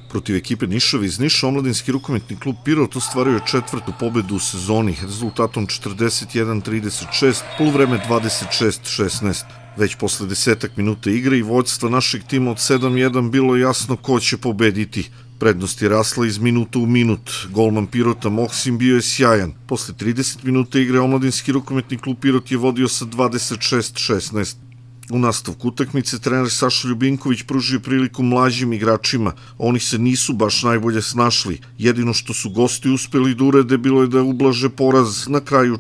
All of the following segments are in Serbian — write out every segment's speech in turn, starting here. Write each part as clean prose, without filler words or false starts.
Protiv ekipe Niševi iz Niša, omladinski rukometni klub Pirot ostvario je četvrtu pobedu u sezoni, rezultatom 41-36, poluvreme 26-16. Već posle 10 minuta igre i vođstva našeg tima od 7-1 bilo je jasno ko će pobediti. Prednost je rasla iz minuta u minut. Golman Pirota Mohsin bio je sjajan. Posle 30 minuta igre omladinski rukometni klub Pirot je vodio sa 26-16. U nastavku utakmice trener Saša Ljubinković pružio priliku mlađim igračima. Oni se nisu baš najbolje snašli. Jedino što su gosti uspeli da urede bilo je da ublaže poraz na kraju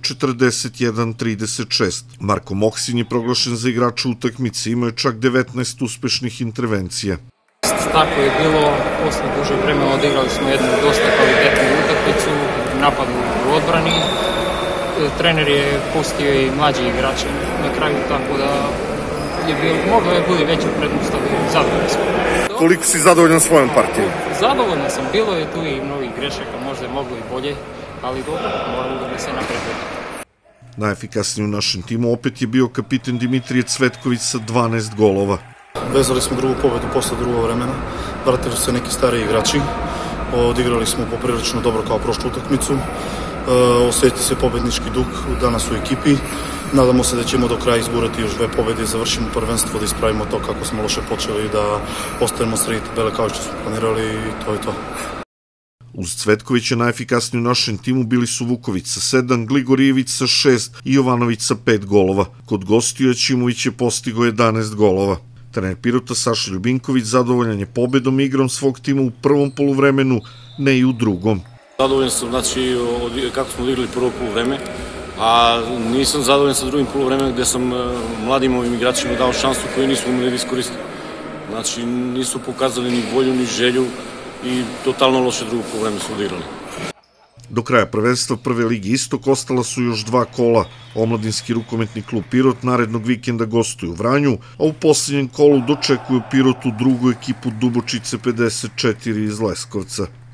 41-36. Marko Mohsin je proglašen za igrača utakmice, imao je čak 19 uspešnih intervencija. Tako je bilo, posle duže vremena odigrali smo jednu dosta kvalitetnu utakmicu, napadu u odbrani. Trener je pustio i mlađi igrače na kraju, tako da moglo je biti veća prednost, ali zadovoljni smo. Koliko si zadovoljan svojom partijom? Zadovoljan sam, bilo je tu i mnogih grešaka, možda je moglo i bolje, ali dobro, moramo da se napreduje. Najefikasniji u našem timu opet je bio kapiten Dimitrije Cvetković sa 12 golova. Vezali smo drugu pobedu posle drugog vremena, vratili su se neki stariji igrači, odigrali smo poprilično dobro kao prošlu utakmicu, osjeti se pobednički duh danas u ekipi, nadamo se da ćemo do kraja izgurati još 2 pobede i završimo prvenstvo, da ispravimo to kako smo loše počeli i da ostanemo srediti tabele kao što smo planirali i to je to. Uz Cvetkovića najefikasniji u našem timu bili su Vuković sa 7, Gligorijević sa 6 i Jovanović sa 5 golova. Kod gostiju Ćimović je postigao 11 golova. Trener Pirota Saša Ljubinković zadovoljan je pobedom i igrom svog tima u prvom poluvremenu, ne i u drugom. Zadovoljan sam, znači, kako smo odigrali prvo poluvreme, a nisam zadovoljan sa drugim poluvremenom gde sam mladim ovim igračima dao šansu koju nismo umeli da iskoristimo. Znači, nisu pokazali ni volju, ni želju i totalno loše drugo poluvreme su odigrali. Do kraja prvenstva Prve ligi Istok ostala su još 2 kola. Omladinski rukometni klub Pirot narednog vikenda gostuje u Vranju, a u posljednjem kolu dočekuju Pirotu drugu ekipu Dubočice 54 iz Leskovca.